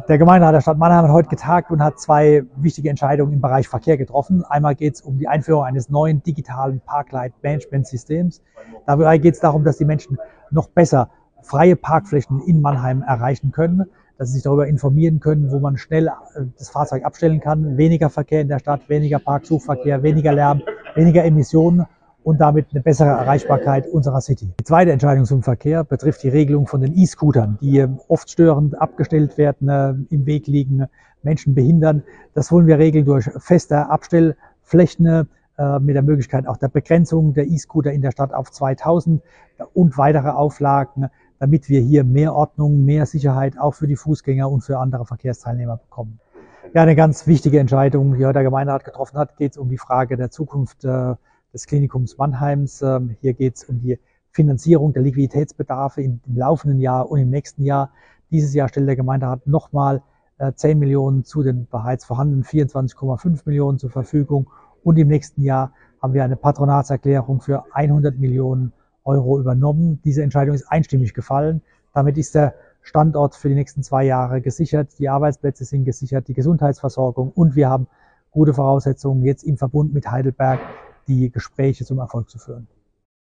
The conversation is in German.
Der Gemeinderat der Stadt Mannheim hat heute getagt und hat zwei wichtige Entscheidungen im Bereich Verkehr getroffen. Einmal geht es um die Einführung eines neuen digitalen Parkleitmanagementsystems. Dabei geht es darum, dass die Menschen noch besser freie Parkflächen in Mannheim erreichen können, dass sie sich darüber informieren können, wo man schnell das Fahrzeug abstellen kann. Weniger Verkehr in der Stadt, weniger Parksuchverkehr, weniger Lärm, weniger Emissionen und damit eine bessere Erreichbarkeit unserer City. Die zweite Entscheidung zum Verkehr betrifft die Regelung von den E-Scootern, die oft störend abgestellt werden, im Weg liegen, Menschen behindern. Das wollen wir regeln durch feste Abstellflächen mit der Möglichkeit auch der Begrenzung der E-Scooter in der Stadt auf 2000 und weitere Auflagen, damit wir hier mehr Ordnung, mehr Sicherheit auch für die Fußgänger und für andere Verkehrsteilnehmer bekommen. Ja, eine ganz wichtige Entscheidung, die heute der Gemeinderat getroffen hat, geht es um die Frage der Zukunft des Klinikums Mannheims. Hier geht es um die Finanzierung der Liquiditätsbedarfe im laufenden Jahr und im nächsten Jahr. Dieses Jahr stellt der Gemeinderat nochmal 10 Millionen zu den bereits vorhandenen 24,5 Millionen zur Verfügung. Und im nächsten Jahr haben wir eine Patronatserklärung für 100 Millionen Euro übernommen. Diese Entscheidung ist einstimmig gefallen. Damit ist der Standort für die nächsten 2 Jahre gesichert. Die Arbeitsplätze sind gesichert, die Gesundheitsversorgung und wir haben gute Voraussetzungen, jetzt im Verbund mit Heidelberg die Gespräche zum Erfolg zu führen.